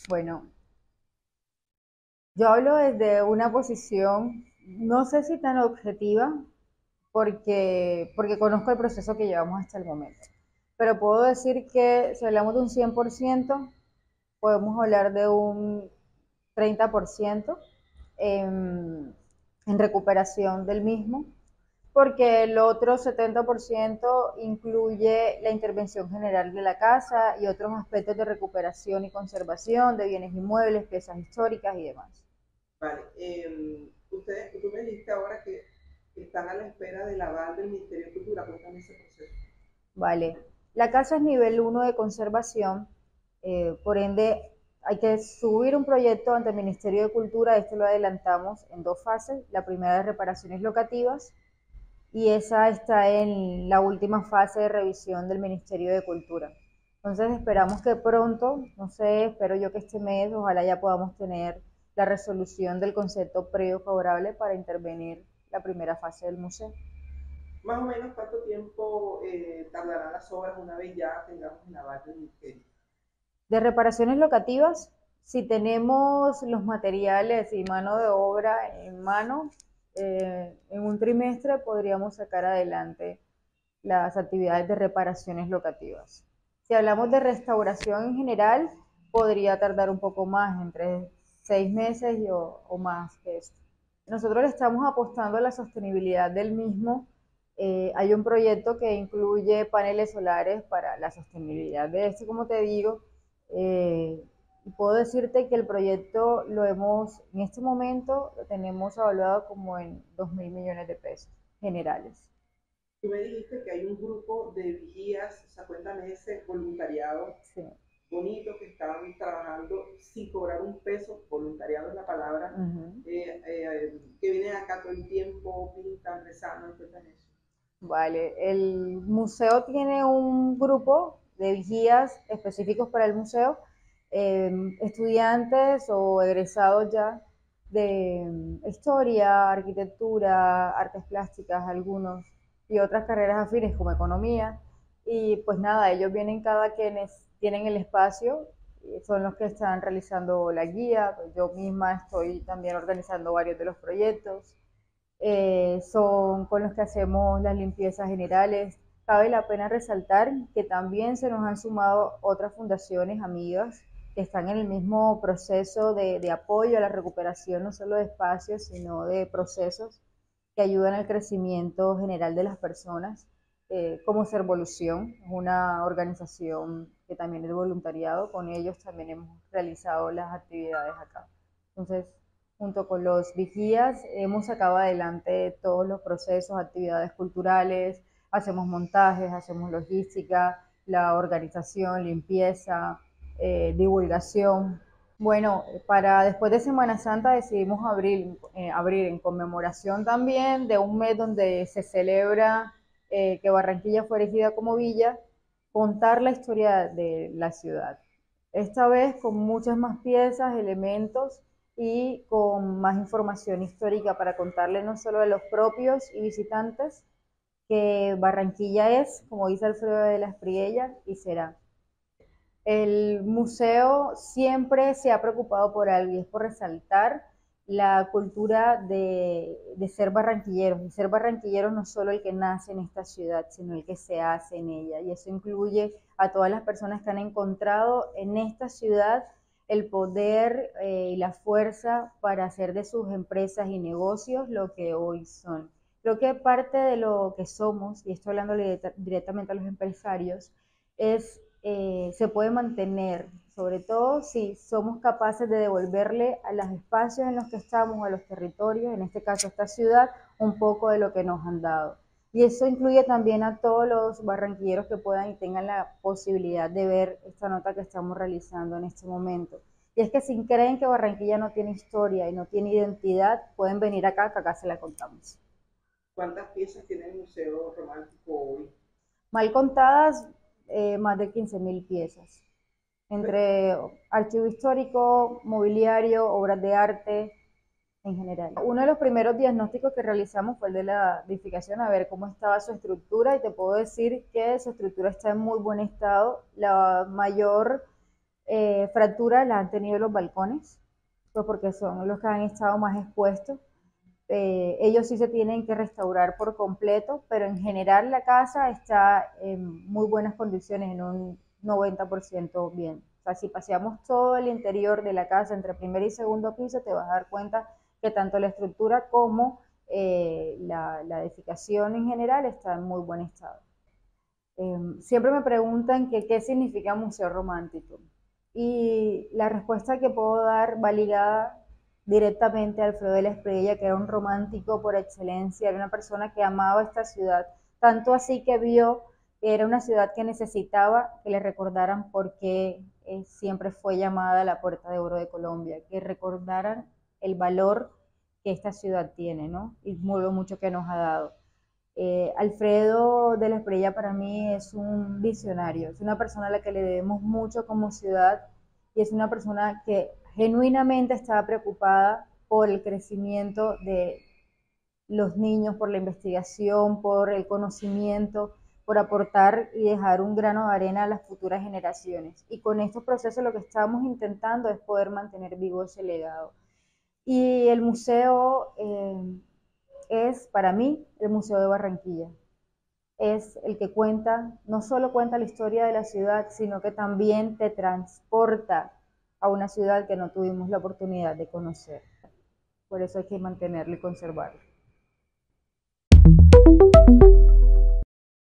Bueno, yo hablo desde una posición, no sé si tan objetiva, porque conozco el proceso que llevamos hasta el momento. Pero puedo decir que si hablamos de un 100%, podemos hablar de un 30% en recuperación del mismo, porque el otro 70% incluye la intervención general de la casa y otros aspectos de recuperación y conservación de bienes inmuebles, piezas históricas y demás. Vale, tú me dijiste ahora que están a la espera del aval del Ministerio de Cultura. Cuéntame ese proceso. Vale, la casa es nivel 1 de conservación, por ende hay que subir un proyecto ante el Ministerio de Cultura. Esto lo adelantamos en dos fases. La primera de reparaciones locativas y esa está en la última fase de revisión del Ministerio de Cultura. Entonces esperamos que pronto, no sé, espero yo que este mes, ojalá ya podamos tener la resolución del concepto previo favorable para intervenir la primera fase del museo. Más o menos cuánto tiempo tardarán las obras una vez ya tengamos el aval del Ministerio. De reparaciones locativas, si tenemos los materiales y mano de obra en mano, en un trimestre podríamos sacar adelante las actividades de reparaciones locativas. Si hablamos de restauración en general, podría tardar un poco más, entre 6 meses o más que esto. Nosotros le estamos apostando a la sostenibilidad del mismo. Hay un proyecto que incluye paneles solares para la sostenibilidad de este, como te digo. Eh, Puedo decirte que el proyecto en este momento lo tenemos evaluado como en 2.000 millones de pesos generales. Tú me dijiste que hay un grupo de vigías, o sea, cuéntame ese voluntariado Sí. bonito que estaban trabajando sin cobrar un peso, voluntariado es la palabra, Uh-huh. que vienen acá todo el tiempo, pintan, rezando, cuéntame eso. Vale, el museo tiene un grupo de vigías específicos para el museo, estudiantes o egresados ya de historia, arquitectura, artes plásticas, algunos, y otras carreras afines como economía. Y pues nada, ellos vienen cada quienes tienen el espacio, y son los que están realizando la guía. Pues yo misma estoy también organizando varios de los proyectos. Son con los que hacemos las limpiezas generales. Cabe la pena resaltar que también se nos han sumado otras fundaciones amigas que están en el mismo proceso de apoyo a la recuperación, no solo de espacios, sino de procesos que ayudan al crecimiento general de las personas, como Servolución, una organización que también es de voluntariado. Con ellos también hemos realizado las actividades acá. Entonces, junto con los vigías, hemos sacado adelante todos los procesos, actividades culturales, hacemos montajes, hacemos logística, la organización, limpieza, divulgación. Bueno, para después de Semana Santa decidimos abrir en conmemoración también de un mes donde se celebra que Barranquilla fue erigida como villa, contar la historia de la ciudad. Esta vez con muchas más piezas, elementos y con más información histórica para contarle no solo a los propios y visitantes que Barranquilla es, como dice Alfredo de la Espriella, y será. El museo siempre se ha preocupado por algo y es por resaltar la cultura de ser barranquilleros. Y ser barranquilleros no solo el que nace en esta ciudad, sino el que se hace en ella. Y eso incluye a todas las personas que han encontrado en esta ciudad el poder y la fuerza para hacer de sus empresas y negocios lo que hoy son. Creo que parte de lo que somos, y estoy hablando directamente a los empresarios, se puede mantener, sobre todo si somos capaces de devolverle a los espacios en los que estamos, a los territorios, en este caso a esta ciudad, un poco de lo que nos han dado. Y eso incluye también a todos los barranquilleros que puedan y tengan la posibilidad de ver esta nota que estamos realizando en este momento. Y es que si creen que Barranquilla no tiene historia y no tiene identidad, pueden venir acá, que acá se la contamos. ¿Cuántas piezas tiene el Museo Romántico hoy? Mal contadas, más de 15.000 piezas, entre archivo histórico, mobiliario, obras de arte en general. Uno de los primeros diagnósticos que realizamos fue el de la edificación, a ver cómo estaba su estructura, y te puedo decir que su estructura está en muy buen estado. La mayor Fracturas las han tenido los balcones, pues porque son los que han estado más expuestos. Ellos sí se tienen que restaurar por completo, pero en general la casa está en muy buenas condiciones, en un 90% bien. O sea, si paseamos todo el interior de la casa entre primer y segundo piso, te vas a dar cuenta que tanto la estructura como la edificación en general está en muy buen estado. Siempre me preguntan que qué significa museo romántico. Y la respuesta que puedo dar va ligada directamente a Alfredo de la Espriella, que era un romántico por excelencia, era una persona que amaba esta ciudad, tanto así que vio que era una ciudad que necesitaba que le recordaran por qué siempre fue llamada la Puerta de Oro de Colombia, que recordaran el valor que esta ciudad tiene, ¿no? Y lo mucho que nos ha dado. Alfredo de la Espriella para mí es un visionario, es una persona a la que le debemos mucho como ciudad y es una persona que genuinamente estaba preocupada por el crecimiento de los niños, por la investigación, por el conocimiento, por aportar y dejar un grano de arena a las futuras generaciones. Y con estos procesos lo que estamos intentando es poder mantener vivo ese legado. Y el museo es para mí el Museo de Barranquilla. Es el que cuenta, no solo cuenta la historia de la ciudad, sino que también te transporta a una ciudad que no tuvimos la oportunidad de conocer. Por eso hay que mantenerlo y conservarlo.